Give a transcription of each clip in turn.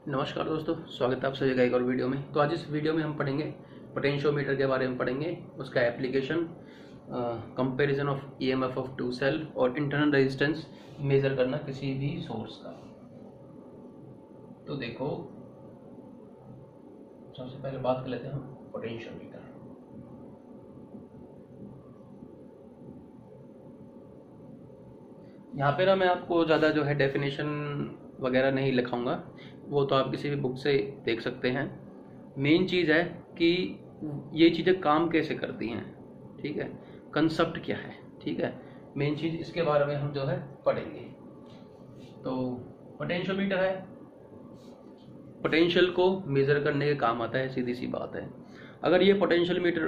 नमस्कार दोस्तों, स्वागत है आप सभी का एक और वीडियो में। तो आज इस वीडियो में हम पढ़ेंगे पोटेंशियोमीटर के बारे में पढ़ेंगे, उसका application, comparison of EMF of two cell और इंटरनल रेजिस्टेंस मेजर करना किसी भी सोर्स का। तो देखो, सबसे पहले बात कर लेते हैं हम पोटेंशियोमीटर। यहाँ पे ना मैं आपको ज़्यादा जो है डेफिनेशन वगैरह नहीं लिखाऊंगा, वो तो आप किसी भी बुक से देख सकते हैं। मेन चीज़ है कि ये चीज़ें काम कैसे करती हैं, ठीक है, कंसेप्ट क्या है, ठीक है, मेन चीज़ इसके बारे में हम जो है पढ़ेंगे। तो पोटेंशियोमीटर है, पोटेंशियल को मेज़र करने के काम आता है, सीधी सी बात है। अगर ये पोटेंशियोमीटर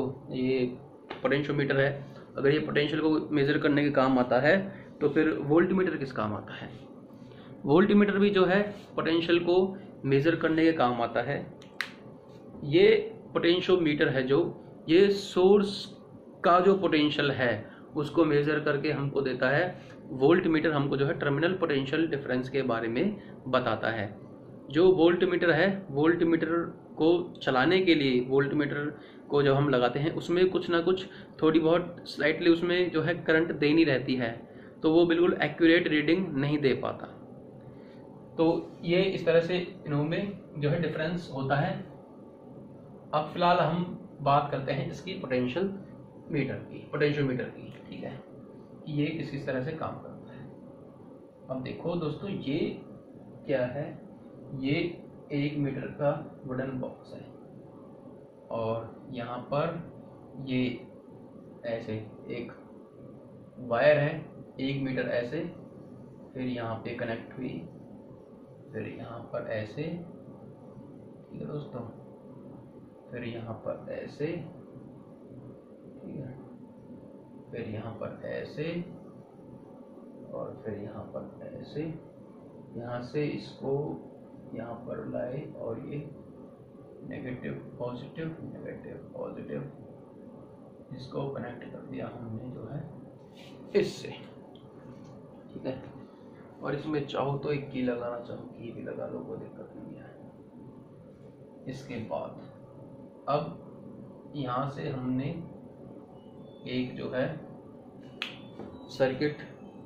है, अगर ये पोटेंशियल को मेज़र करने के काम आता है तो फिर वोल्टमीटर किस काम आता है? वोल्टमीटर भी जो है पोटेंशियल को मेज़र करने के काम आता है। ये पोटेंशियोमीटर है जो ये सोर्स का जो पोटेंशियल है उसको मेज़र करके हमको देता है। वोल्टमीटर हमको जो है टर्मिनल पोटेंशियल डिफरेंस के बारे में बताता है। जो वोल्टमीटर है, वोल्टमीटर को चलाने के लिए, वोल्टमीटर को जब हम लगाते हैं उसमें कुछ ना कुछ थोड़ी बहुत स्लाइटली उसमें जो है करंट देनी रहती है, तो वो बिल्कुल एक्यूरेट रीडिंग नहीं दे पाता। तो ये इस तरह से इनमें जो है डिफरेंस होता है। अब फिलहाल हम बात करते हैं इसकी पोटेंशियोमीटर की, ठीक है, कि ये किस तरह से काम करता है। अब देखो दोस्तों, ये क्या है? ये 1 मीटर का वुडन बॉक्स है और यहाँ पर ये ऐसे एक वायर है 1 मीटर ऐसे, फिर यहाँ पे कनेक्ट हुई, फिर यहाँ पर ऐसे, ठीक है दोस्तों, फिर यहाँ पर ऐसे, ठीक है, फिर यहाँ पर ऐसे और फिर यहाँ पर ऐसे। यहाँ से इसको यहाँ पर लाए और ये नेगेटिव पॉजिटिव इसको कनेक्ट कर दिया हमने जो है इससे, ठीक है। और इसमें चाहो तो एक की लगाना, चाहो की भी लगा लो, कोई दिक्कत नहीं है। इसके बाद अब यहाँ से हमने एक जो है सर्किट,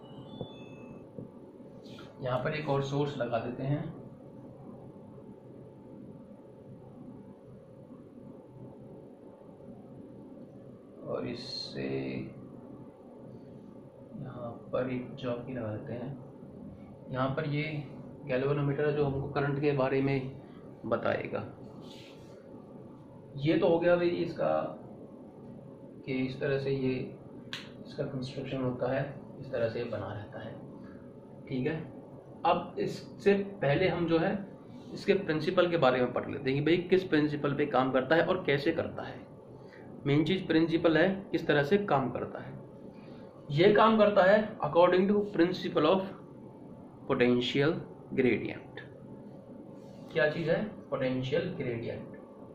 यहाँ पर एक और सोर्स लगा देते हैं। और इससे यहाँ पर एक जॉकी लगा देते हैं। यहाँ पर ये गैल्वेनोमीटर है जो हमको करंट के बारे में बताएगा। ये तो हो गया भाई इसका, कि इस तरह से ये इसका कंस्ट्रक्शन होता है, इस तरह से बना रहता है, ठीक है। अब इससे पहले हम जो है इसके प्रिंसिपल के बारे में पढ़ लेते हैं कि भाई किस प्रिंसिपल पे काम करता है और कैसे करता है। मेन चीज प्रिंसिपल है, किस तरह से काम करता है। ये काम करता है according to principle of potential gradient. क्या चीज है? Potential gradient.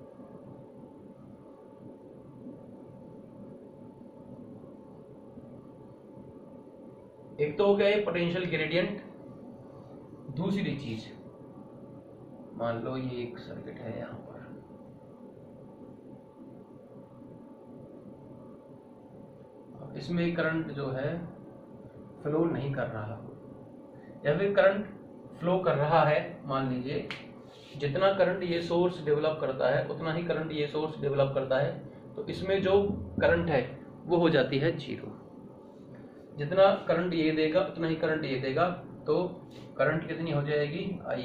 एक तो हो गया ये पोटेंशियल ग्रेडियंट। दूसरी चीज, मान लो ये एक सर्किट है, यहाँ पर इसमें करंट जो है फ्लो नहीं कर रहा, या फिर करंट फ्लो कर रहा है। मान लीजिए जितना करंट ये सोर्स डेवलप करता है उतना ही करंट ये सोर्स डेवलप करता है, तो इसमें जो करंट है वो हो जाती है 0। जितना करंट ये देगा उतना ही करंट ये देगा, तो करंट कितनी हो जाएगी? I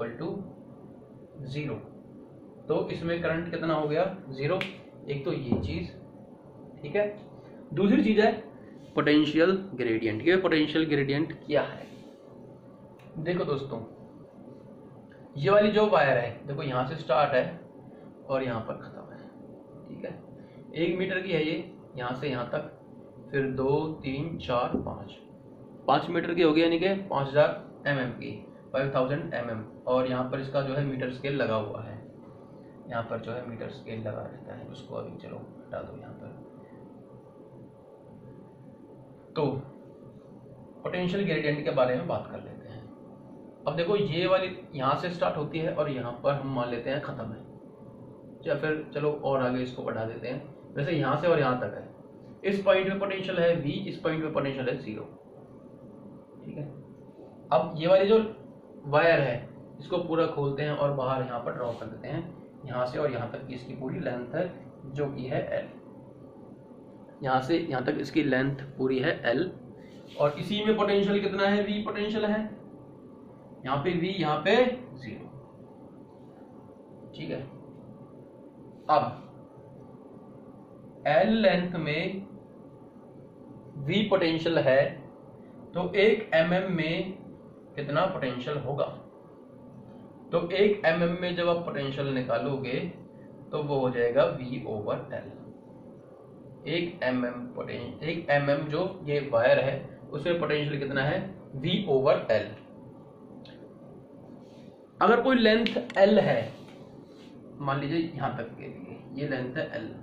= 0। तो इसमें करंट कितना हो गया? 0। एक तो ये चीज, ठीक है। दूसरी चीज है पोटेंशियल ग्रेडियंट। ये पोटेंशियल ग्रेडियंट क्या है? देखो दोस्तों, ये वाली जो वायर है, देखो यहाँ से स्टार्ट है और यहाँ पर खत्म है, ठीक है। 1 मीटर की है ये, यहाँ से यहाँ तक, फिर 2 3 4 5 मीटर की हो गई, यानी कि 5000 mm की, 5000 mm। और यहाँ पर इसका जो है मीटर स्केल लगा हुआ है, यहाँ पर जो है मीटर स्केल लगा रहता है, उसको अभी चलो हटा दो यहाँ पर। तो पोटेंशियल ग्रेडियंट के बारे में बात कर लेते हैं। अब देखो ये वाली यहाँ से स्टार्ट होती है और यहाँ पर हम मान लेते हैं खत्म है, या फिर चलो और आगे इसको बढ़ा देते हैं, वैसे यहाँ से और यहाँ तक है। इस पॉइंट पे पोटेंशियल है V, इस पॉइंट पे पोटेंशियल है 0। ठीक है, अब ये वाली जो वायर है इसको पूरा खोलते हैं और बाहर यहाँ पर ड्रॉ कर देते हैं, यहाँ से और यहाँ तक की इसकी पूरी लेंथ है जो कि है L। यहाँ से यहाँ तक इसकी लेंथ पूरी है L, और इसी में पोटेंशियल कितना है, V पोटेंशियल है, यहाँ पे V, यहाँ पे 0। ठीक है, अब L लेंथ में V पोटेंशियल है तो 1 mm में कितना पोटेंशियल होगा। तो 1 mm में जब आप पोटेंशियल निकालोगे तो वो हो जाएगा V/L। 1 mm जो ये वायर है उसमें पोटेंशियल कितना है, V/L। अगर कोई लेंथ L है, मान लीजिए यहां तक के लिए ये लेंथ है L,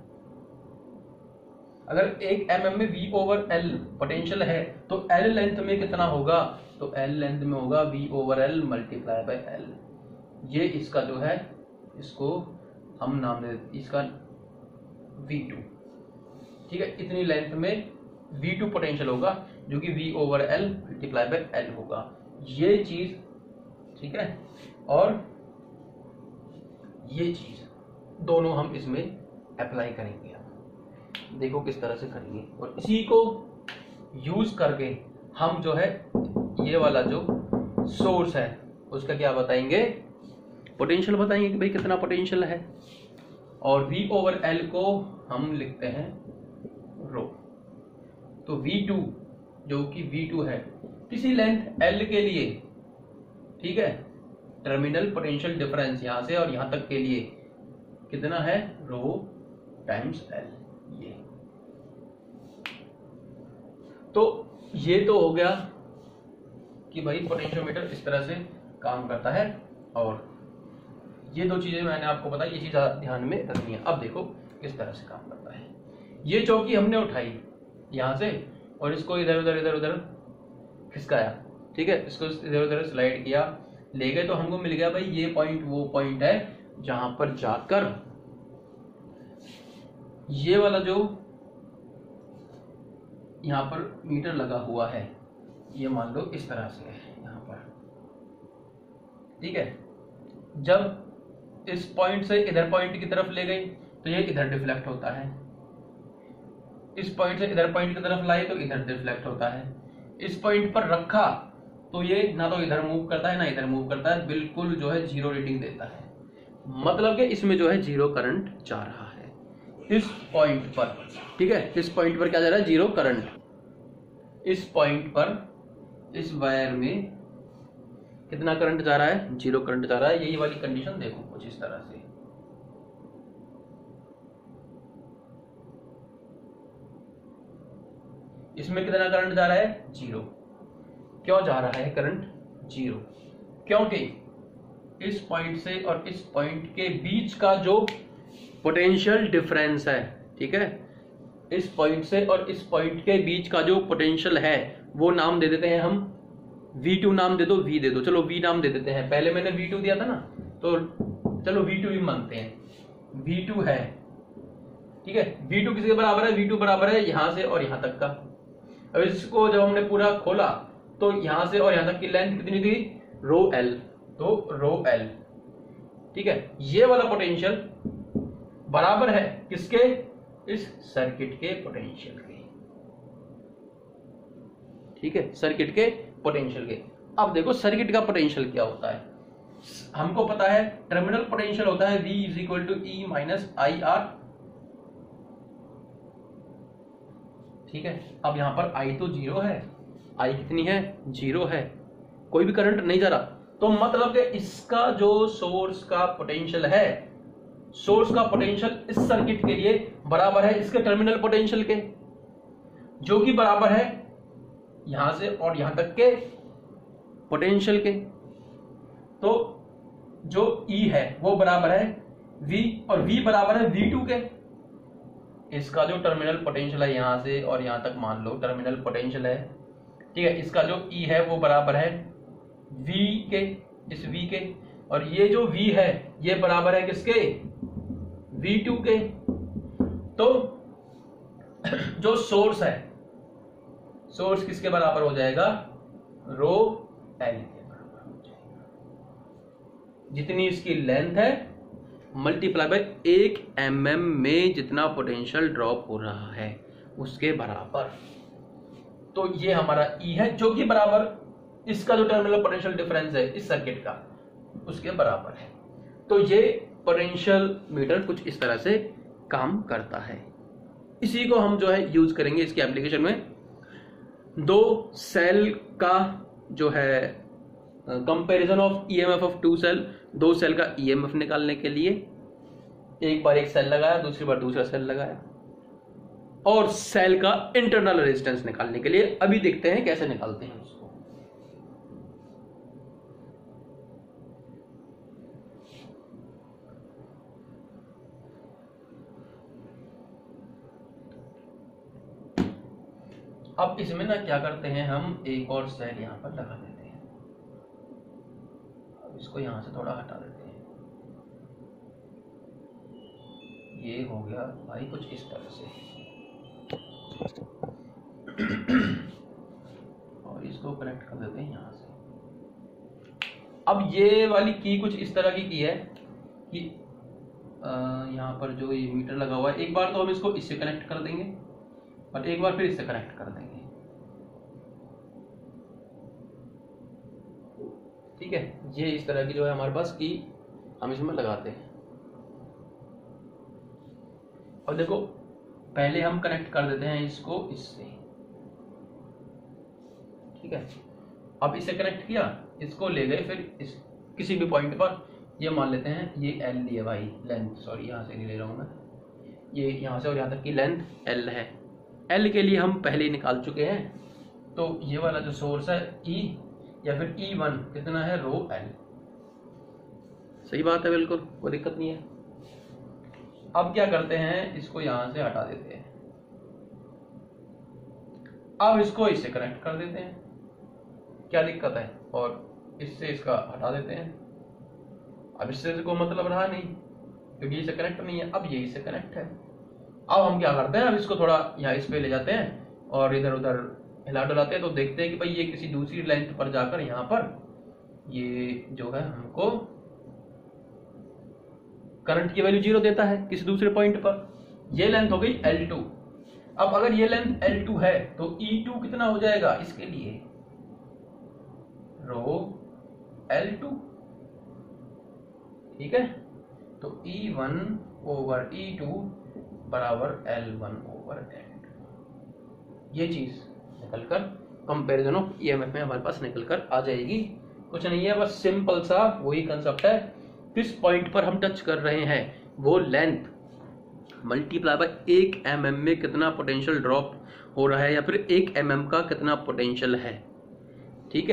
अगर 1 mm में V/L पोटेंशियल है तो L लेंथ में कितना होगा, तो L लेंथ में होगा V/L मल्टीप्लाई बाय L। ये इसका जो है, इसको हम नाम दे इसका V2। ठीक है, इतनी लेंथ में V2 पोटेंशियल होगा जो कि V/L मल्टीप्लाई बाय L होगा, ये चीज। ठीक है, और ये चीज दोनों हम इसमें अप्लाई करेंगे। देखो किस तरह से करेंगे, और इसी को यूज करके हम जो है ये वाला जो सोर्स है उसका क्या बताएंगे, पोटेंशियल बताएंगे कि भाई कितना पोटेंशियल है। और V/L को हम लिखते हैं रो। तो V2 जो कि V2 है किसी लेंथ L के लिए, ठीक है, टर्मिनल पोटेंशियल डिफरेंस यहां से और यहां तक के लिए कितना है, रो टाइम्स L। ये तो हो गया कि भाई पोटेंशियोमीटर इस तरह से काम करता है, और ये दो चीजें मैंने आपको बताई, ये चीज ध्यान में रखनी है। अब देखो किस तरह से काम करता है। ये चौकी हमने उठाई यहां से और इसको इधर उधर खिसकाया, ठीक है, इसको इधर उधर स्लाइड किया, ले गए, तो हमको मिल गया भाई ये पॉइंट वो पॉइंट है जहां पर जाकर ये वाला जो यहां पर मीटर लगा हुआ है, ये मान लो इस तरह से है यहां पर। ठीक है, जब इस पॉइंट से इधर पॉइंट की तरफ ले गई तो ये इधर डिफ्लेक्ट होता है, इस पॉइंट से इधर पॉइंट की तरफ लाई तो इधर डिफ्लेक्ट होता है, इस पॉइंट पर रखा तो ये ना तो इधर मूव करता है ना इधर मूव करता है, बिल्कुल जो है 0 रीडिंग देता है। मतलब कि इसमें जो है 0 करंट जा रहा है इस पॉइंट पर। ठीक है, इस पॉइंट पर क्या जा रहा है, 0 करंट। इस पॉइंट पर इस वायर में कितना करंट जा रहा है, 0 करंट जा रहा है। यही वाली कंडीशन देखो कुछ इस तरह से, इसमें कितना करंट जा रहा है, 0। क्यों जा रहा है करंट 0? क्योंकि इस पॉइंट से और इस पॉइंट के बीच का जो पोटेंशियल डिफरेंस है, ठीक है, इस पॉइंट से और इस पॉइंट के बीच का जो पोटेंशियल है वो नाम दे देते हैं हम, V2 नाम दे दो, V दे दो, चलो V नाम दे देते हैं। पहले मैंने V2 दिया था ना, तो चलो V2 भी मानते हैं, V2 है। ठीक है, V2 किसके बराबर है, V2 बराबर है यहां से और यहां तक का। अब इसको जब हमने पूरा खोला तो यहां से और यहां तक की लेंथ कितनी थी, रो L, तो रो L। ठीक है, ये वाला पोटेंशियल बराबर है किसके, इस सर्किट के पोटेंशियल के। ठीक है, सर्किट के पोटेंशियल के। अब देखो सर्किट का पोटेंशियल क्या होता है, हमको पता है टर्मिनल पोटेंशियल होता है V = E - IR। ठीक है, अब यहां पर I तो 0 है, I कितनी है, 0 है, कोई भी करंट नहीं जा रहा, तो मतलब कि इसका जो सोर्स का पोटेंशियल है, सोर्स का पोटेंशियल इस सर्किट के लिए बराबर है इसके टर्मिनल पोटेंशियल के, जो कि बराबर है यहां से और यहां तक के पोटेंशियल के। तो जो E है वो बराबर है V, और V बराबर है V2 के। इसका जो टर्मिनल पोटेंशियल है यहां से और यहां तक मान लो टर्मिनल पोटेंशियल है, ठीक है, इसका जो E है वो बराबर है V के, इस V के, और ये जो V है ये बराबर है किसके, V2 के। तो जो सोर्स है, सोर्स किसके बराबर हो जाएगा, रो L के बराबर हो जाएगा। जितनी इसकी लेंथ है मल्टीप्लाई बाय 1 mm में जितना पोटेंशियल ड्रॉप हो रहा है उसके बराबर। तो ये हमारा E है जो कि बराबर इसका जो टर्मिनल पोटेंशियल डिफरेंस है इस सर्किट का उसके बराबर है। तो ये पोटेंशियल मीटर कुछ इस तरह से काम करता है। इसी को हम जो है यूज करेंगे इसकी एप्लीकेशन में, दो सेल का जो है comparison of EMF of two cell, दो सेल का ईएमएफ निकालने के लिए। एक बार एक सेल लगाया, दूसरी बार दूसरा सेल लगाया, और सेल का इंटरनल रेजिस्टेंस निकालने के लिए। अभी देखते हैं कैसे निकालते हैं उसको। अब इसमें ना क्या करते हैं, हम एक और सेल यहां पर लगा देते हैं। अब इसको यहां से थोड़ा हटा देते हैं। ये हो गया भाई कुछ इस तरह से, और इसको कनेक्ट कर देते हैं यहां से। अब ये वाली की कुछ इस तरह की है कि यहाँ पर जो ये मीटर लगा हुआ है, एक बार तो हम इसको इससे कनेक्ट कर देंगे और एक बार फिर इससे कनेक्ट कर देंगे। ठीक है, ये इस तरह की जो है हमारे पास की हम इसमें लगाते हैं। और देखो पहले हम कनेक्ट कर देते हैं इसको इससे। ठीक है, अब इसे कनेक्ट किया, इसको ले गए फिर इस किसी भी पॉइंट पर, ये मान लेते हैं ये L लिया भाई, लेंथ, सॉरी यहाँ से नहीं ले रहा हूँ मैं, ये यहाँ से और यहाँ तक की लेंथ L है। L के लिए हम पहले ही निकाल चुके हैं, तो ये वाला जो सोर्स है E या फिर E1 कितना है, रो L। सही बात है, बिल्कुल कोई दिक्कत नहीं है। अब क्या करते हैं, इसको यहां से हटा देते हैं। अब इसको इससे कनेक्ट कर देते हैं, क्या दिक्कत है, और इससे इसका हटा देते हैं। अब इससे कोई मतलब रहा नहीं क्योंकि इससे कनेक्ट नहीं है, अब ये इससे कनेक्ट है। अब हम क्या करते हैं, अब इसको थोड़ा यहाँ इस पे ले जाते हैं और इधर उधर हिला डुलाते हैं, तो देखते हैं कि भाई ये किसी दूसरी लेंथ पर जाकर यहाँ पर ये जो है हमको करंट की वैल्यू 0 देता है किसी दूसरे पॉइंट पर। ये लेंथ हो गई L2। अब अगर ये लेंथ L2 है तो E2 कितना हो जाएगा इसके लिए, रो L2। ठीक है, तो E1 ओवर E2 बराबर L1 ओवर L2। ये चीज निकलकर कंपैरिजन ऑफ ईएमएफ में हमारे पास निकलकर आ जाएगी। कुछ नहीं है, बस सिंपल सा वही कंसेप्ट है, किस पॉइंट पर हम टच कर रहे हैं वो लेंथ मल्टीप्लाई बाय 1 mm में कितना पोटेंशियल ड्रॉप हो रहा है, या फिर 1 mm का कितना पोटेंशियल है। ठीक है,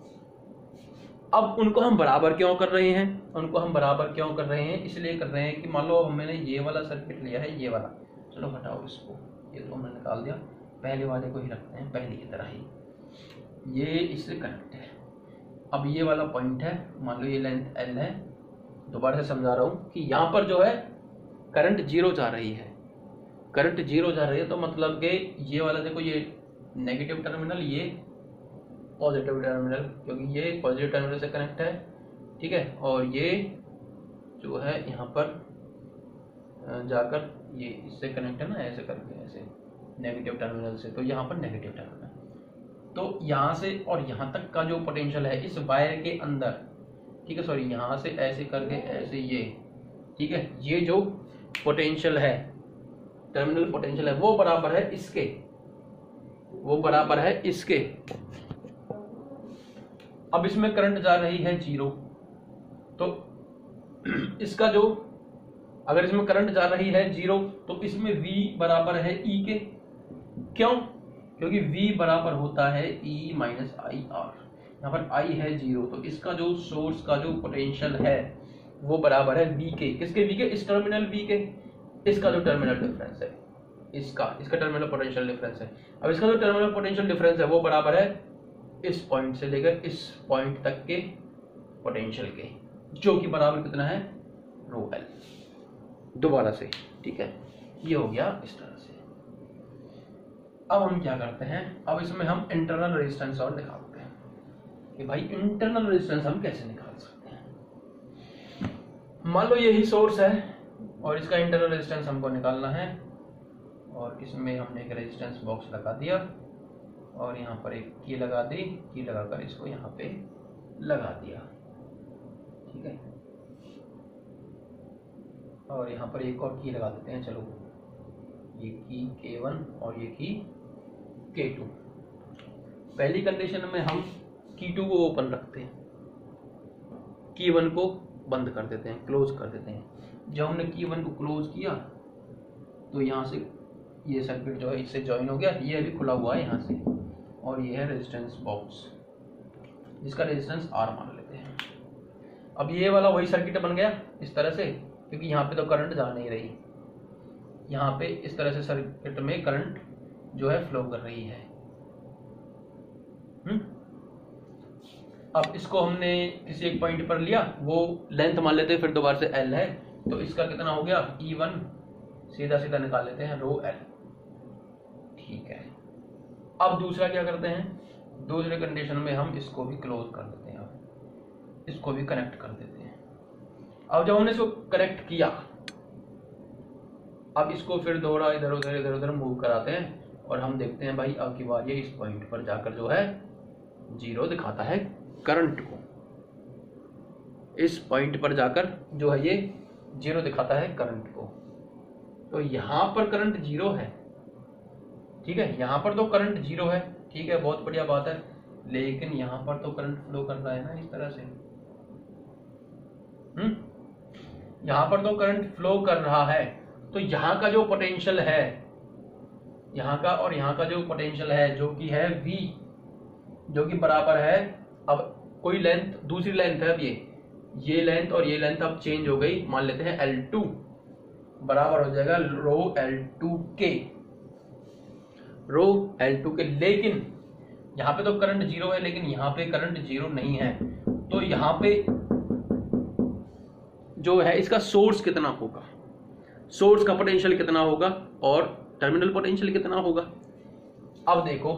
अब उनको हम बराबर क्यों कर रहे हैं, उनको हम बराबर क्यों कर रहे हैं, इसलिए कर रहे हैं कि मान लो हमने ये वाला सर्किट लिया है, ये वाला, चलो हटाओ इसको, ये तो हमने निकाल दिया, पहले वाले को ही रखते हैं पहले की तरह ही। ये इससे कनेक्ट है। अब ये वाला पॉइंट है, मान लो ये लेंथ L है, दोबारा से समझा रहा हूं कि यहां पर जो है करंट 0 जा रही है, करंट 0 जा रही है, तो मतलब कि ये वाला देखो, ये नेगेटिव टर्मिनल, ये पॉजिटिव टर्मिनल, क्योंकि ये पॉजिटिव टर्मिनल से कनेक्ट है। ठीक है, और ये जो है यहाँ पर जाकर ये इससे कनेक्ट है ना, ऐसे करके, ऐसे नेगेटिव टर्मिनल से, तो यहाँ पर नेगेटिव टर्मिनल, तो यहाँ से और यहाँ तक का जो पोटेंशियल है इस वायर के अंदर, ठीक है, सॉरी यहाँ से ऐसे करके ऐसे ये, ठीक है, ये जो पोटेंशियल है, टर्मिनल पोटेंशियल है, वो बराबर है इसके, वो बराबर है इसके। अब इसमें करंट जा रही है 0, तो इसका जो, अगर इसमें करंट जा रही है 0 तो इसमें V बराबर है E के। क्यों? क्योंकि V बराबर होता है E माइनस आई आर। यहाँ पर I है 0, तो इसका जो सोर्स का जो पोटेंशियल है वो बराबर है V के, किसके V के, इस टर्मिनल V के, इसका जो टर्मिनल डिफरेंस है, इसका टर्मिनल पोटेंशियल डिफरेंस है। अब इसका जो टर्मिनल पोटेंशियल डिफरेंस है वो बराबर है इस पॉइंट से लेकर इस पॉइंट तक के पोटेंशियल के, जो कि बराबर कितना है, रो एल। दोबारा से, ठीक है, ये हो गया इस तरह से। अब हम क्या करते हैं, अब इसमें हम इंटरनल रेजिस्टेंस और निकालते हैं कि भाई इंटरनल रेजिस्टेंस हम कैसे निकाल सकते हैं। मान लो यही सोर्स है और इसका इंटरनल रेजिस्टेंस हमको निकालना है, और इसमें हमने एक रेजिस्टेंस बॉक्स लगा दिया और यहाँ पर एक की लगा दी, की लगाकर इसको यहाँ पे लगा दिया, ठीक है, और यहाँ पर एक और की लगा देते हैं। चलो, ये की K1 और ये की K2। पहली कंडीशन में हम की2 को ओपन रखते हैं, की1 को बंद कर देते हैं, क्लोज कर देते हैं। जब हमने की1 को क्लोज किया तो यहाँ से ये सर्किट जो है इससे ज्वाइन हो गया, ये अभी खुला हुआ है यहाँ से, और ये है रेजिस्टेंस बॉक्स जिसका रेजिस्टेंस R मान लेते हैं। अब ये वाला वही सर्किट बन गया इस तरह से, क्योंकि यहाँ पे तो करंट जा नहीं रही, यहाँ पे इस तरह से सर्किट में करंट जो है फ्लो कर रही है। अब इसको हमने किसी एक पॉइंट पर लिया, वो लेंथ मान लेते हैं, फिर दोबारा से L है, तो इसका कितना हो गया, E1 सीधा सीधा निकाल लेते हैं, रो L, ठीक है। अब दूसरा क्या करते हैं, दूसरे कंडीशन में हम इसको भी क्लोज कर देते हैं, अब इसको भी कनेक्ट कर देते हैं। अब जब हमने इसको कनेक्ट किया, अब इसको फिर दोहरा इधर उधर मूव कराते हैं, और हम देखते हैं भाई अब की बार ये इस पॉइंट पर जाकर जो है जीरो दिखाता है करंट को, इस पॉइंट पर जाकर जो है ये जीरो दिखाता है करंट को। तो यहां पर करंट जीरो है, ठीक है, यहां पर तो करंट जीरो है, ठीक है, बहुत बढ़िया बात है, लेकिन यहां पर तो करंट फ्लो कर रहा है ना इस तरह से। यहां पर तो करंट फ्लो कर रहा है, तो यहां का जो पोटेंशियल है, यहां का और यहां का जो पोटेंशियल है, जो कि है V, जो कि बराबर है, अब कोई लेंथ, दूसरी लेंथ है, अब ये लेंथ और ये लेंथ अब चेंज हो गई, मान लेते हैं L2 बराबर हो जाएगा रो L2 के, रो L2 के। लेकिन यहाँ पे तो करंट जीरो है, लेकिन यहाँ पे करंट जीरो नहीं है, तो यहाँ पे जो है इसका सोर्स कितना होगा, सोर्स का पोटेंशियल कितना होगा और टर्मिनल पोटेंशियल कितना होगा। अब देखो,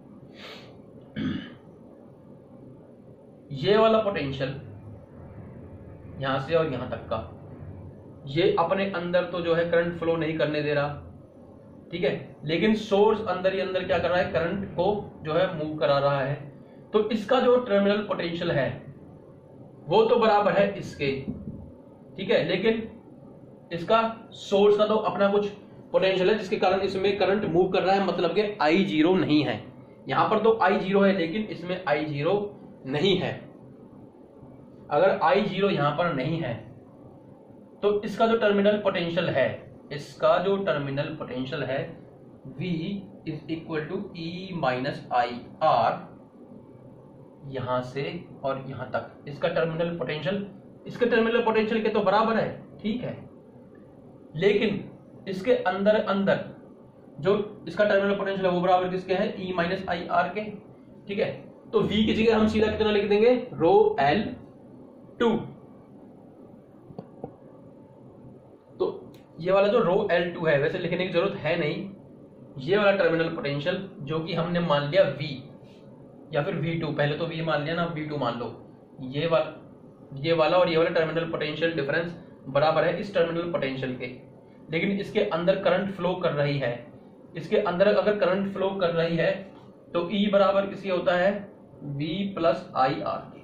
ये वाला पोटेंशियल यहां से और यहां तक का, ये अपने अंदर तो जो है करंट फ्लो नहीं करने दे रहा, ठीक है, लेकिन सोर्स अंदर ही अंदर क्या कर रहा है, करंट को जो है मूव करा रहा है। तो इसका जो टर्मिनल पोटेंशियल है वो तो बराबर है इसके, ठीक है, लेकिन इसका सोर्स का तो अपना कुछ पोटेंशियल है जिसके कारण इसमें करंट मूव कर रहा है, मतलब कि I0 नहीं है। यहां पर तो I0 है, लेकिन इसमें I0 नहीं है। अगर I0 यहां पर नहीं है तो इसका जो टर्मिनल पोटेंशियल है, इसका जो टर्मिनल पोटेंशियल है V is equal to E minus IR, यहां से और यहां तक इसका टर्मिनल पोटेंशियल इसके टर्मिनल पोटेंशियल के तो बराबर है, ठीक है, लेकिन इसके अंदर अंदर जो इसका टर्मिनल पोटेंशियल है वो बराबर किसके है, E माइनस IR के, ठीक है। तो V की जगह हम सीधा कितना लिख देंगे, रो L2। तो ये वाला जो रो L2 है, वैसे लिखने की जरूरत है नहीं, ये वाला टर्मिनल पोटेंशियल जो कि हमने मान लिया V या फिर V2, पहले तो V मान लिया ना, V2 मान लो, ये वाला और ये वाला टर्मिनल पोटेंशियल डिफरेंस बराबर है इस टर्मिनल पोटेंशियल के, लेकिन इसके अंदर करंट फ्लो कर रही है। इसके अंदर अगर करंट फ्लो कर रही है तो E बराबर किसी होता है V प्लस IR के।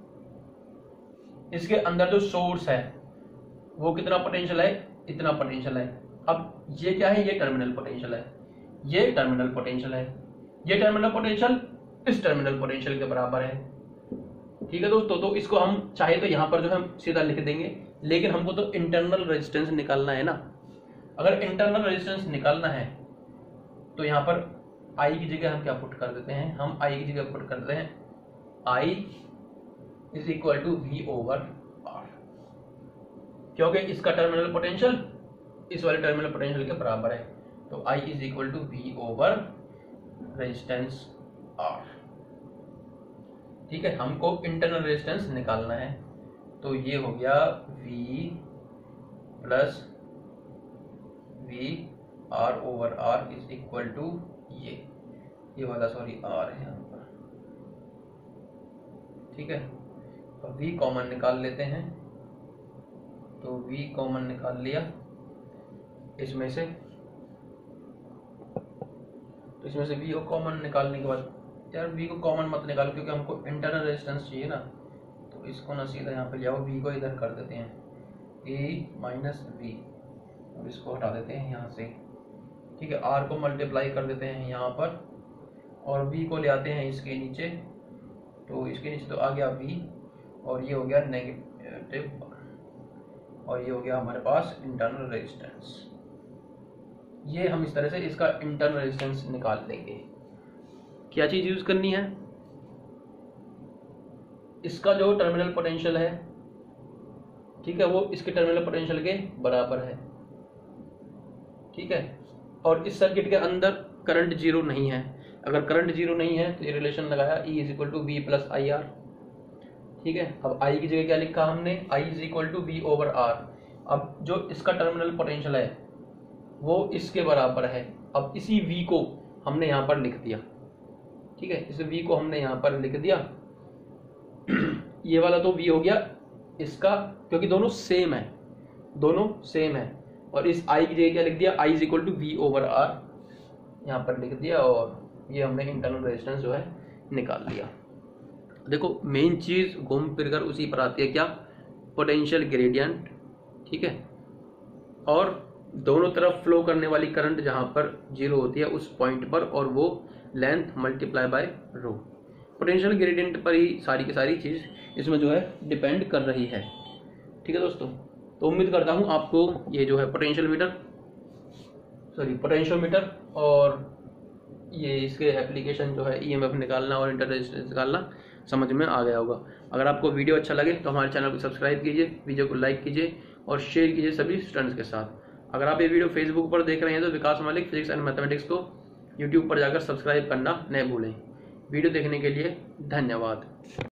इसके अंदर जो सोर्स है वो कितना पोटेंशियल है, इतना पोटेंशियल है। अब ये क्या है, ये टर्मिनल पोटेंशियल है, ये टर्मिनल पोटेंशियल है, ये टर्मिनल पोटेंशियल इस टर्मिनल पोटेंशियल के बराबर है, ठीक है दोस्तों। तो इसको हम चाहे तो यहां पर जो हम सीधा लिख देंगे, लेकिन हमको तो इंटरनल रेजिस्टेंस निकालना है ना। अगर इंटरनल रेजिस्टेंस निकालना है तो यहां पर I की जगह हम क्या पुट कर देते हैं, हम I की जगह पुट कर देते हैं I is equal to V over R, क्योंकि इसका टर्मिनल पोटेंशियल इस वाले टर्मिनल पोटेंशियल के बराबर है। तो I is equal to V over resistance R, ठीक है, हमको इंटरनल रेजिस्टेंस निकालना है। तो ये हो गया V plus V R over R is equal to ये वाला सॉरी R है यहाँ पर, ठीक है। तो V कॉमन निकाल लेते हैं, तो V कॉमन निकाल लिया इसमें से, तो इसमें से V को कॉमन निकालने के बाद, यार V को कॉमन मत निकालो क्योंकि हमको इंटरनल रेजिस्टेंस चाहिए ना, तो इसको ना सीधा यहाँ पे ले आओ, V को इधर कर देते हैं A माइनस V, और इसको हटा देते हैं यहाँ से, ठीक है। R को मल्टीप्लाई कर देते हैं यहाँ पर, और V को ले आते हैं इसके नीचे, तो इसके नीचे तो आ गया V, और ये हो गया नेगेटिव, और ये हो गया हमारे पास इंटरनल रेजिस्टेंस। ये हम इस तरह से इसका इंटरनल रेजिस्टेंस निकाल लेंगे। क्या चीज यूज करनी है, इसका जो टर्मिनल पोटेंशियल है, ठीक है, वो इसके टर्मिनल पोटेंशियल के बराबर है, ठीक है। और इस सर्किट के अंदर करंट जीरो नहीं है, अगर करंट जीरो नहीं है तो ये रिलेशन लगाया E is equal to V plus I R, ठीक है। अब I की जगह क्या लिखा हमने, I is equal to V over R। अब जो इसका टर्मिनल पोटेंशियल है वो इसके बराबर है, अब इसी V को हमने यहाँ पर लिख दिया, ठीक है, इस V को हमने यहाँ पर लिख दिया। ये वाला तो V हो गया इसका, क्योंकि दोनों सेम है, दोनों सेम है, और इस I की जगह क्या लिख दिया, I is equal to V over R यहाँ पर लिख दिया, और ये हमने इंटरनल रेजिस्टेंस जो है निकाल लिया। देखो मेन चीज घूम फिर कर उसी पर आती है, क्या, पोटेंशियल ग्रेडियंट, ठीक है, और दोनों तरफ फ्लो करने वाली करंट जहां पर जीरो होती है उस पॉइंट पर, और वो length multiply by rho. Potential gradient पर ही सारी की सारी चीज इसमें जो है डिपेंड कर रही है, ठीक है दोस्तों। तो उम्मीद करता हूं आपको ये जो है पोटेंशियोमीटर और ये इसके एप्लीकेशन जो है EMF निकालना और इंटरनल रेजिस्टेंस निकालना समझ में आ गया होगा। अगर आपको वीडियो अच्छा लगे तो हमारे चैनल को सब्सक्राइब कीजिए, वीडियो को लाइक कीजिए और शेयर कीजिए सभी स्टूडेंट्स के साथ। अगर आप ये वीडियो फेसबुक पर देख रहे हैं तो Vikas Malik physics and mathematics को यूट्यूब पर जाकर सब्सक्राइब करना न भूलें। वीडियो देखने के लिए धन्यवाद।